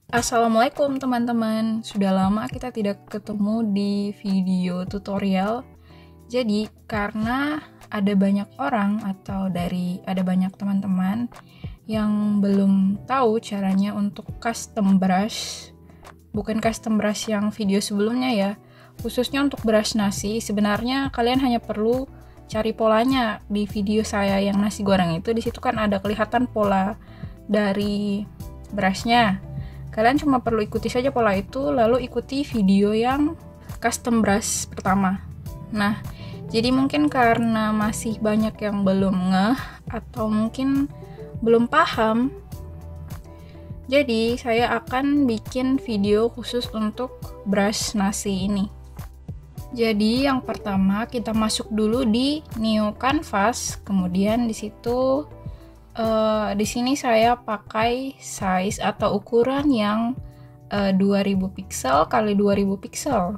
Assalamualaikum teman-teman, sudah lama kita tidak ketemu di video tutorial. Jadi karena ada banyak orang atau ada banyak teman-teman yang belum tahu caranya untuk custom brush, bukan custom brush yang video sebelumnya ya, khususnya untuk brush nasi. Sebenarnya kalian hanya perlu cari polanya di video saya yang nasi goreng itu. Di situ kan ada kelihatan pola dari brushnya. Kalian cuma perlu ikuti saja pola itu, lalu ikuti video yang custom brush pertama. Nah, jadi mungkin karena masih banyak yang belum ngeh atau mungkin belum paham, jadi saya akan bikin video khusus untuk brush nasi ini. Jadi yang pertama kita masuk dulu di new canvas, kemudian di situ di sini saya pakai size atau ukuran yang 2000 pixel kali 2000 pixel.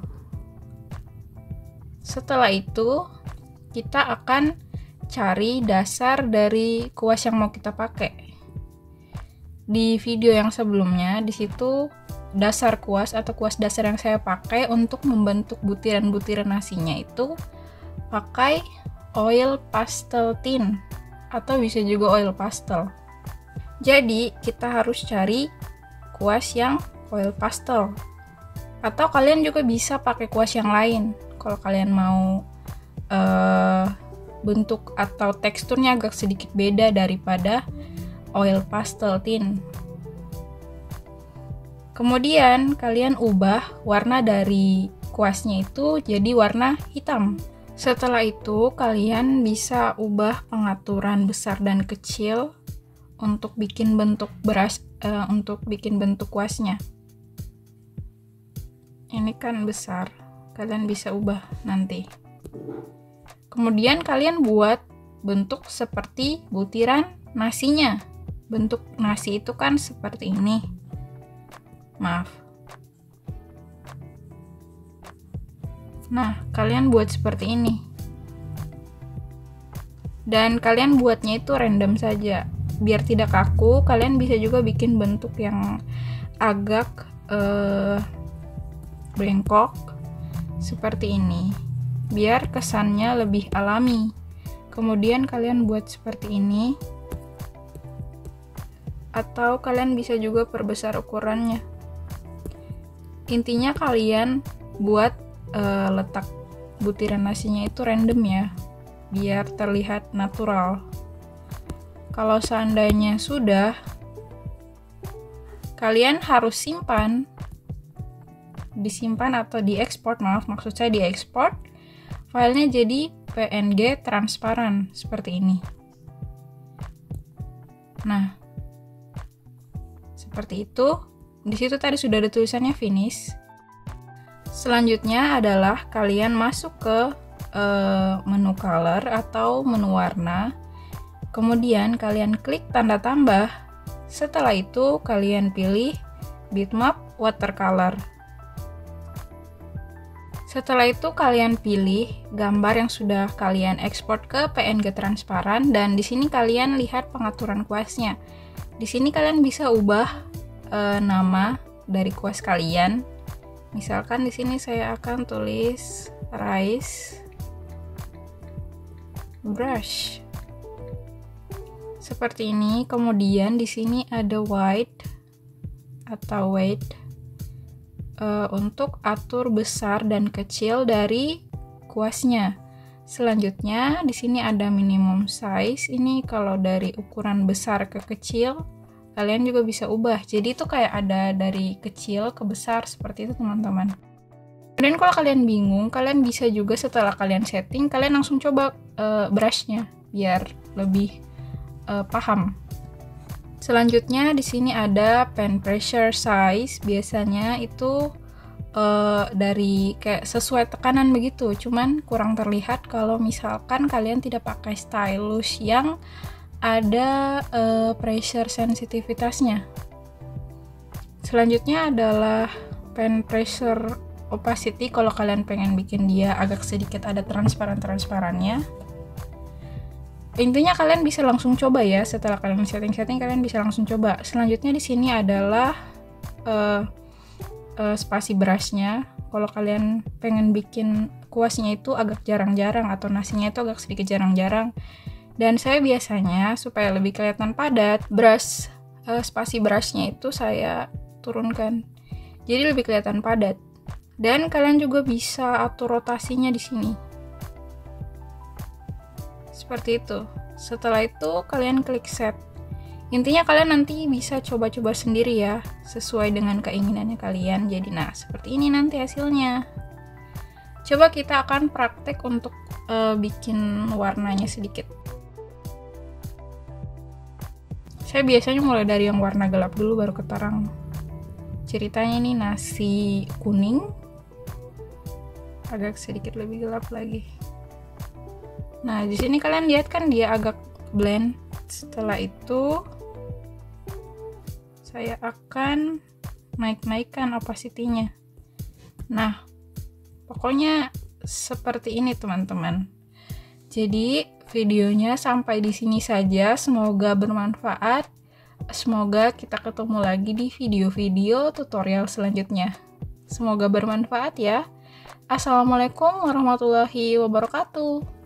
Setelah itu kita akan cari dasar dari kuas yang mau kita pakai. Di video yang sebelumnya di situ dasar kuas atau kuas dasar yang saya pakai untuk membentuk butiran-butiran nasinya itu pakai oil pastel tint atau bisa juga oil pastel. Jadi kita harus cari kuas yang oil pastel, atau kalian juga bisa pakai kuas yang lain kalau kalian mau bentuk atau teksturnya agak sedikit beda daripada oil pastel tint. Kemudian kalian ubah warna dari kuasnya itu jadi warna hitam. Setelah itu kalian bisa ubah pengaturan besar dan kecil untuk bikin bentuk kuasnya. Ini kan besar, kalian bisa ubah nanti. Kemudian kalian buat bentuk seperti butiran nasinya. Bentuk nasi itu kan seperti ini. Maaf. Nah, kalian buat seperti ini. Dan kalian buatnya itu random saja. Biar tidak kaku, kalian bisa juga bikin bentuk yang agak bengkok seperti ini. Biar kesannya lebih alami. Kemudian kalian buat seperti ini. Atau kalian bisa juga perbesar ukurannya. Intinya kalian buat letak butiran nasinya itu random ya, biar terlihat natural. Kalau seandainya sudah, kalian harus disimpan atau diekspor, maksud saya diekspor filenya jadi PNG transparan seperti ini. Nah, seperti itu. Di situ tadi sudah ada tulisannya finish. Selanjutnya adalah kalian masuk ke menu color atau menu warna. Kemudian kalian klik tanda tambah. Setelah itu kalian pilih bitmap watercolor. Setelah itu kalian pilih gambar yang sudah kalian ekspor ke PNG transparan, dan di sini kalian lihat pengaturan kuasnya. Di sini kalian bisa ubah nama dari kuas kalian. Misalkan di sini saya akan tulis rice brush. Seperti ini. Kemudian di sini ada white atau weight untuk atur besar dan kecil dari kuasnya. Selanjutnya di sini ada minimum size. Ini kalau dari ukuran besar ke kecil kalian juga bisa ubah. Jadi itu kayak ada dari kecil ke besar seperti itu teman-teman. Kemudian kalau kalian bingung, kalian bisa juga setelah kalian setting, kalian langsung coba brushnya biar lebih paham. Selanjutnya di sini ada pen pressure size. Biasanya itu dari kayak sesuai tekanan begitu. Cuman kurang terlihat kalau misalkan kalian tidak pakai stylus yang ada pressure sensitivitasnya. Selanjutnya adalah pen pressure opacity. Kalau kalian pengen bikin dia agak sedikit ada transparannya. Intinya kalian bisa langsung coba ya, setelah kalian setting kalian bisa langsung coba. Selanjutnya di sini adalah spasi berasnya. Kalau kalian pengen bikin kuasnya itu agak jarang-jarang atau nasinya itu agak sedikit jarang-jarang. Dan saya biasanya supaya lebih kelihatan padat, spasi berasnya itu saya turunkan. Jadi lebih kelihatan padat. Dan kalian juga bisa atur rotasinya di sini. Seperti itu. Setelah itu kalian klik set. Intinya kalian nanti bisa coba-coba sendiri ya, sesuai dengan keinginannya kalian. Jadi nah, seperti ini nanti hasilnya. Coba kita akan praktek untuk bikin warnanya sedikit. Saya biasanya mulai dari yang warna gelap dulu baru ke terang. Ceritanya ini nasi kuning, agak sedikit lebih gelap lagi. Nah, di sini kalian lihat kan dia agak blend. Setelah itu saya akan naikkan opacity-nya. Nah, pokoknya seperti ini teman-teman. Jadi videonya sampai di sini saja. Semoga bermanfaat. Semoga kita ketemu lagi di video-video tutorial selanjutnya. Semoga bermanfaat ya. Assalamualaikum warahmatullahi wabarakatuh.